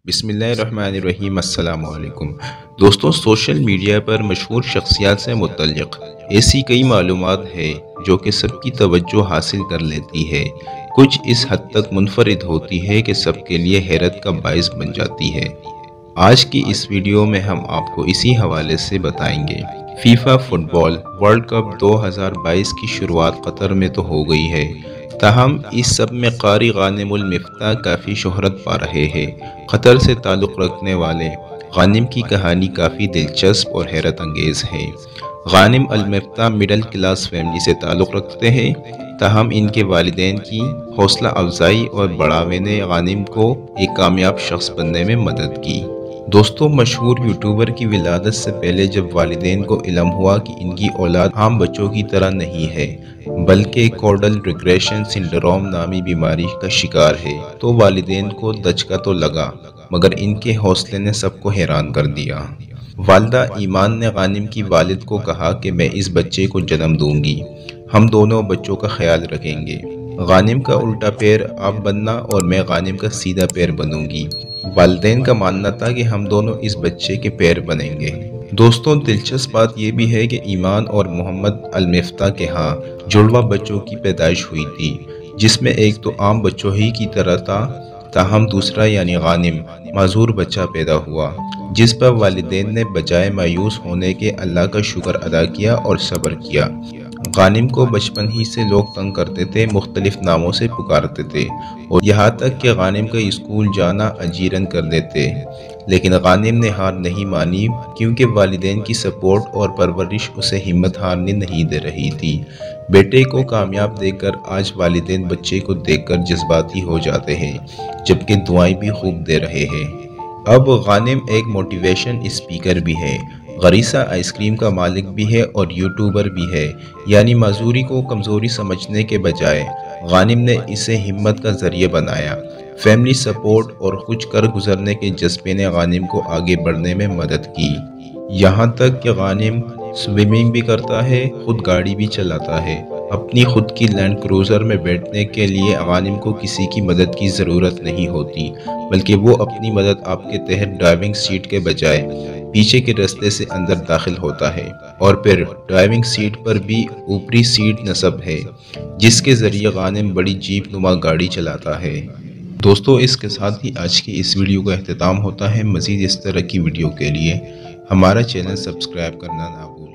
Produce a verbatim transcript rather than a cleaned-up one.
بسم اللہ الرحمن الرحیم۔ السلام علیکم دوستوں، سوشل میڈیا پر مشہور شخصیات سے متعلق ایسی کئی معلومات ہے جو کہ سب کی توجہ حاصل کر لیتی ہے، کچھ اس حد تک منفرد ہوتی ہے کہ سب کے لیے حیرت کا باعث بن جاتی ہے۔ آج کی اس ویڈیو میں ہم آپ کو اسی حوالے سے بتائیں گے۔ FIFA football world cup دو ہزار بائیس کی شروعات قطر میں تو ہو گئی ہے، تاہم اس سب میں قاری غانم المفتاح کافی شہرت پا رہے ہیں۔ قطر سے تعلق رکھنے والے غانم کی کہانی کافی دلچسپ اور حیرت انگیز ہے۔ Ghanim Al Muftah middle class family سے تعلق رکھتے ہیں، تاہم ان کے والدین کی حوصلہ افزائی اور بڑھاوے نے غانم کو ایک کامیاب شخص بننے میں مدد کی۔ دوستوں، مشہور یوٹیوبر کی ولادت سے پہلے جب والدین کو علم ہوا کہ ان کی اولاد عام بچوں کی طرح نہیں ہے بلکہ کوڈل ریگریشن سنڈروم نامی بیماری کا شکار ہے، تو والدین کو دھچکا تو لگا، مگر ان کے حوصلے نے سب کو حیران کر دیا۔ والدہ ایمان نے غانم کی والد کو کہا کہ میں اس بچے کو جنم دوں گی، ہم دونوں بچوں کا خیال رکھیں گے۔ غانم کا الٹا پیر آپ بننا اور میں غانم کا سیدھا پیر بنوں گی۔ والدین کا ماننا تھا کہ ہم دونوں اس بچے کے پیر بنیں گے۔ دوستوں، دلچسپ بات یہ بھی ہے کہ ایمان اور محمد المفتاح کے ہاں جڑواں بچوں کی پیدائش ہوئی تھی، جس میں ایک تو عام بچوں ہی کی طرح تھا، تاہم دوسرا یعنی غانم معذور بچہ پیدا ہوا، جس پر والدین نے بجائے مایوس ہونے کے اللہ کا شکر ادا کیا اور صبر کیا۔ غانم کو بچپن ہی سے لوگ تنگ کرتے تھے، مختلف ناموں سے پکارتے تھے اور یہاں تک کہ غانم کا اسکول جانا اجیرن کر دیتے، لیکن غانم نے ہار نہیں مانی کیونکہ والدین کی سپورٹ اور پرورش اسے ہمت ہارنے نہیں دے رہی تھی۔ بیٹے کو کامیاب دیکھ کر آج والدین بچے کو دیکھ کر جذباتی ہو جاتے ہیں، جبکہ دعائیں بھی خوب دے رہے ہیں۔ اب غانم ایک موٹیویشن اسپیکر بھی ہے، غریسہ آئس کریم کا مالک بھی ہے اور یوٹیوبر بھی ہے، یعنی معذوری کو کمزوری سمجھنے کے بجائے غانم نے اسے ہمت کا ذریعہ بنایا۔ فیملی سپورٹ اور کچھ کر گزرنے کے جذبے نے غانم کو آگے بڑھنے میں مدد کی، یہاں تک کہ غانم سوئمنگ بھی کرتا ہے، خود گاڑی بھی چلاتا ہے۔ اپنی خود کی لینڈ کروزر میں بیٹھنے کے لیے غانم کو کسی کی مدد کی ضرورت نہیں ہوتی، بلکہ وہ اپنی مدد آپ کے تحت ڈرائیونگ سیٹ کے بجائے پیچھے کے راستے سے اندر داخل ہوتا ہے، اور پھر ڈرائیونگ سیٹ پر بھی اوپری سیٹ نصب ہے، جس کے ذریعے غانم بڑی جیپ نما گاڑی چلاتا ہے۔ دوستو، اس کے ساتھ ہی آج کی اس ویڈیو کا اختتام ہوتا ہے۔ مزید اس طرح کی ویڈیو کے لیے ہمارا چینل سبسکرائب کرنا نہ بھولیں۔